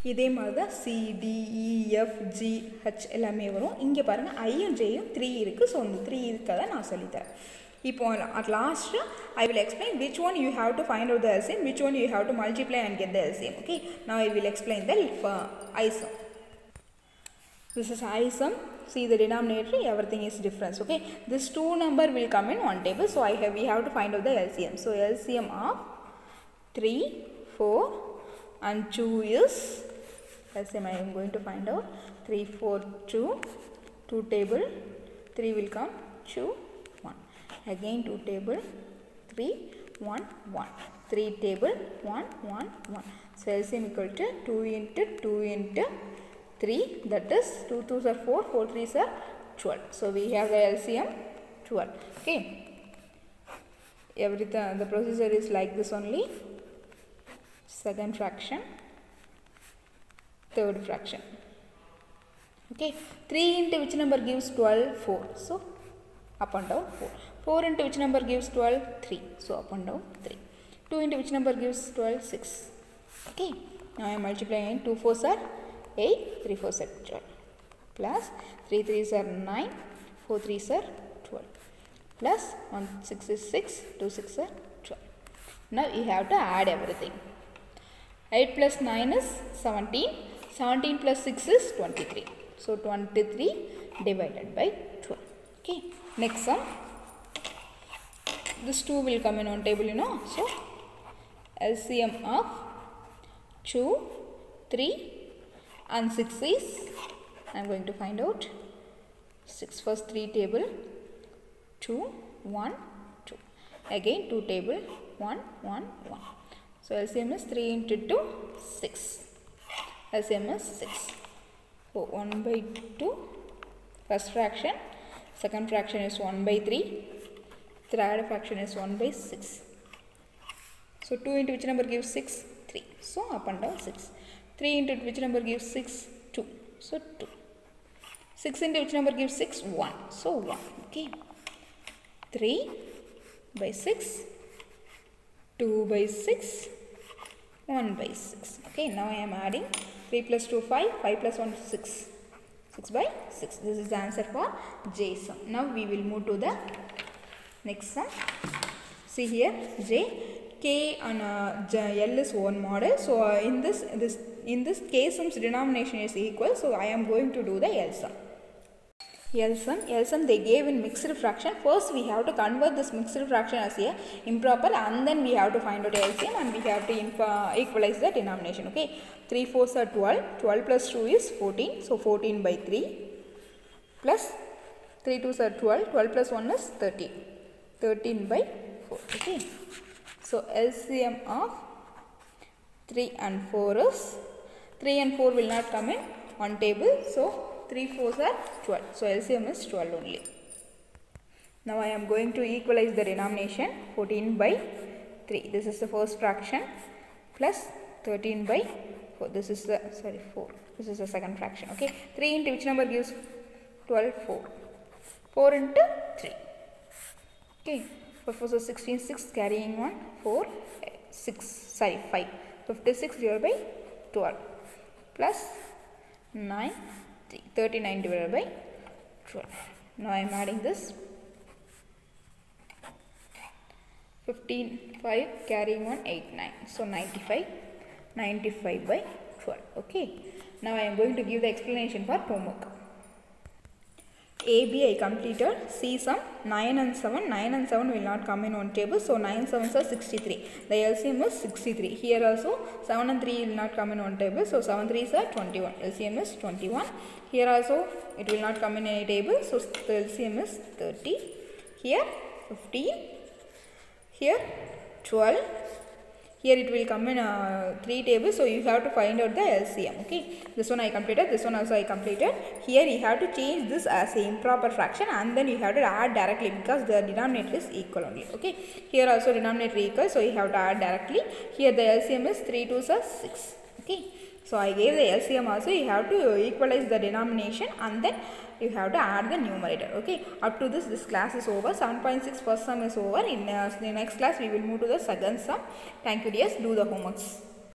இதே மாதிரி தான் C D E F G H எல்லாமே வரும். இங்கே பாருங்கள் ஐயும் ஜேயும் 3 இருக்குது. ஸோ இந்த 3 இருக்காத நான் சொல்லித்தரேன். இப்போ at last I will explain which one you have to find out the LCM, which one you have to multiply and get the LCM. Okay, now I will explain the ISUM. This is ISUM. See the denominator, everything is difference. Okay, this 2 number will come in one table, so we have to find out the LCM. So LCM of 3, 4 and 2 is LCM. I am going to find out 3, 4, 2 table, 3 will come, 2, 1. Again 2 table, 3, 1, 1. 3 table, 1, 1, 1. So LCM equal to 2 into 2 into 3, that is 2 2s are 4, 4 3s are 12. So we have the LCM 12. Okay. Everything, the procedure is like this only. Second fraction, third fraction. Okay, 3 into which number gives 12? 4. So up and down 4. 4 into which number gives 12? 3. So up and down 3. 2 into which number gives 12? 6. Okay, now I am multiplying. 2 4s are 8, 3 4s are 12. Plus 3 3s are 9, 4 3s are 12. Plus 1 6 is 6, 2 6 are 12. Now you have to add everything. 8 plus 9 is 17. 17 plus 6 is 23. So 23 divided by 12. Okay. Next sum. This 2 will come in on table, you know. So LCM of 2, 3 and 6 is, I am going to find out 6. First 3 table, 2, 1, 2. Again 2 table, 1, 1, 1. So LCM is 3 into 2, 6. LCM is 6. So 1 by 2, first fraction. Second fraction is 1 by 3. Third fraction is 1 by 6. So 2 into which number gives 6? 3. So up and down 6. 3 into which number gives 6? 2. So 2. 6 into which number gives 6? 1. So 1. Okay. 3 by 6. 2 by 6. 1 by 6. Okay. Now I am adding 3 plus 2 5. 5 plus 1 6. 6 by 6. This is the answer for J sum. Now we will move to the next sum. See here, J, K and L is one model. So in this K sum's denomination is equal. So I am going to do the L sum. L sum they gave in mixed fraction. First we have to convert this mixed fraction as a improper, and then we have to find out LCM and we have to equalize the denomination. Okay, 3 4s are 12. 12 plus 2 is 14. So 14 by 3 plus 3 2s are 12. 12 plus 1 is 13. 13 by 4. Okay, so LCM of 3 and 4 is, 3 and 4 will not come in one table. So 3 4s are 12. So LCM is 12 only. Now I am going to equalize the denomination. 14 by 3. This is the first fraction, plus 13 by 4. This is the 4. This is the second fraction. Okay. 3 into which number gives 12? 4. 4 into 3. Okay. 4 4 is 16. 6 carrying 1. 4 6. 5. 56 divided by 12 plus 9. 39 divided by 12. Now I am adding this. 15 5 carrying 1 8 9. So 95 by 12. Okay. Now I am going to give the explanation for homework. AB I completed. C sum 9 and 7. 9 and 7 will not come in one table. So 9 7s are 63. The LCM is 63. Here also 7 and 3 will not come in one table. So 7 3s are 21. LCM is 21. Here also it will not come in any table. So the LCM is 30. Here 15. Here 12. Here it will come in 3 tables. So you have to find out the LCM. Okay. This one I completed. This one also I completed. Here you have to change this as a improper fraction, and then you have to add directly because the denominator is equal only. Okay. Here also denominator equal. So you have to add directly. Here the LCM is 3 2s are 6. Okay. So I gave the LCM also. You have to equalize the denomination and then you have to add the numerator. Okay. Up to this class is over. 7.6 first sum is over. In the next class we will move to the second sum. Thank you dears. Do the homeworks.